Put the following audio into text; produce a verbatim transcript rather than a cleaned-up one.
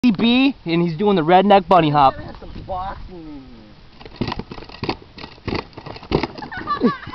B, and he's doing the redneck bunny hop. Some boxing in here.